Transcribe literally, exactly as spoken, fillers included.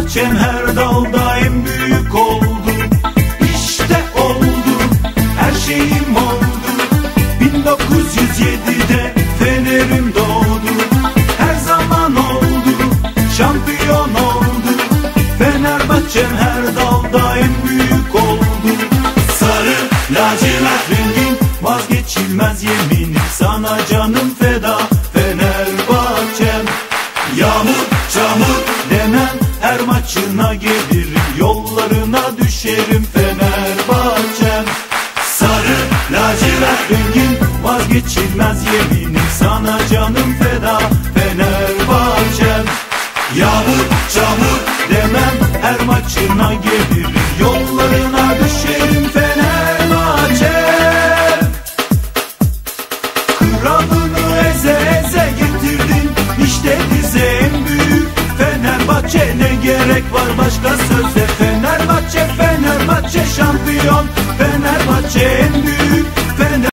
Fenerbahçem her dalda en büyük oldu. İşte oldu, her şeyim oldu. bin dokuz yüz yedide Fener'im doğdu. Her zaman oldu, şampiyon oldu. Fenerbahçem her dalda en büyük oldu. Sarı lacivert rengin vazgeçilmez yeminim. Sana canım feda Fenerbahçem. Yağmur çamur demem, her maçına gelirim. Yollarına düşerim Fenerbahçem. Sarı lacivert rengin vazgeçilmez yeminim. Sana canım feda Fenerbahçem. Yağmur çamur demem, her maçına gelirim. Yollarına düşerim Fenerbahçem. Kralını eze eze getirdin, İşte bize en büyük Fenerbahçe. Ne gerek var başka söze?